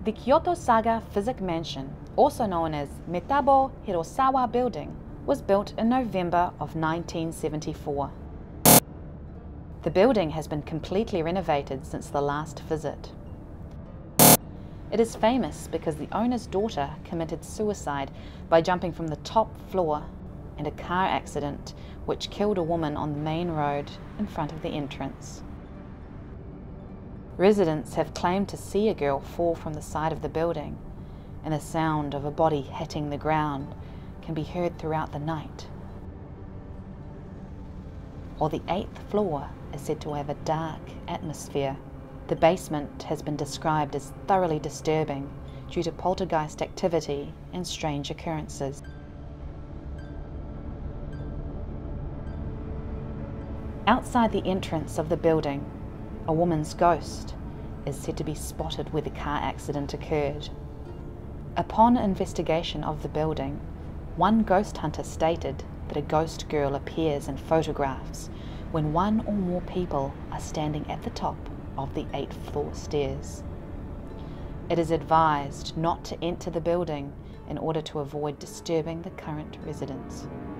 The Kyoto Saga Physics Mansion, also known as Metabo Hirosawa Building, was built in November of 1974. The building has been completely renovated since the last visit. It is famous because the owner's daughter committed suicide by jumping from the top floor in a car accident which killed a woman on the main road in front of the entrance. Residents have claimed to see a girl fall from the side of the building, and the sound of a body hitting the ground can be heard throughout the night. While the 8th floor is said to have a dark atmosphere, the basement has been described as thoroughly disturbing due to poltergeist activity and strange occurrences. Outside the entrance of the building, a woman's ghost is said to be spotted where the car accident occurred. Upon investigation of the building, one ghost hunter stated that a ghost girl appears in photographs when one or more people are standing at the top of the 8th floor stairs. It is advised not to enter the building in order to avoid disturbing the current residents.